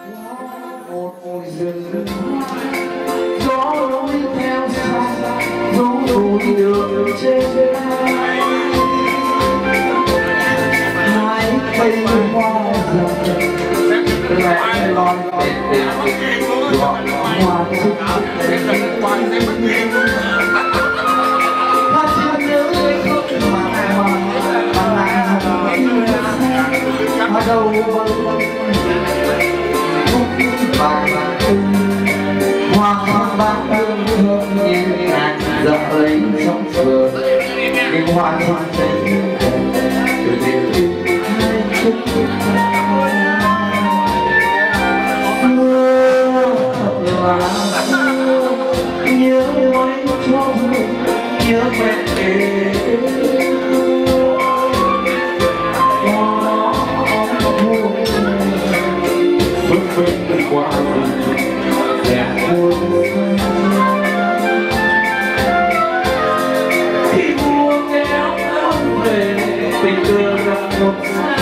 một rừng gió lối theo xa dấu đôi đường trên hai cây hoa rừng lẻ loi bên tình gọi hoa trúc ta chưa nhớ không mà lại ở đâu hoa hoa bát hương hương như ngàn dợ lấy trong vườn nhưng hoa hoa thấy từ đêm đêm hai chút mưa là nhớ mãi cho nhớ mẹ bên qua đẹp buồn khi mùa kéo về tình đưa ra một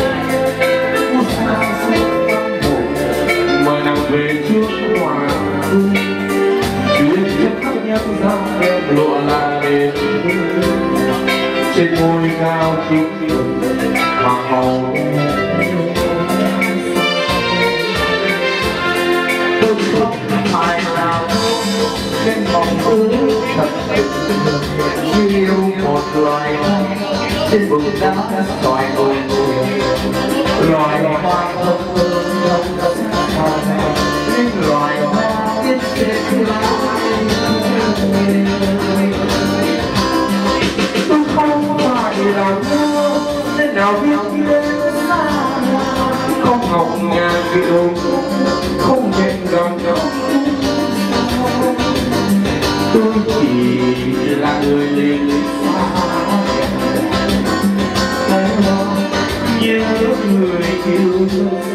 sao mời nàng về trước hoàng cung chuyện chấp nhắc ra em lộ là đêm trên ngôi cao trúc hoàng hậu mai nào trên vòng ước thật như yêu một loài hoa trên vùng đá xoài ngồi loài hoa thơm thơm nhưng loài hoa biết trên tôi không phải là mưa nên nào biết đến không ngọc ngà kiều không hẹn gặp nhau tôi chỉ là người lính xa nhớ người yêu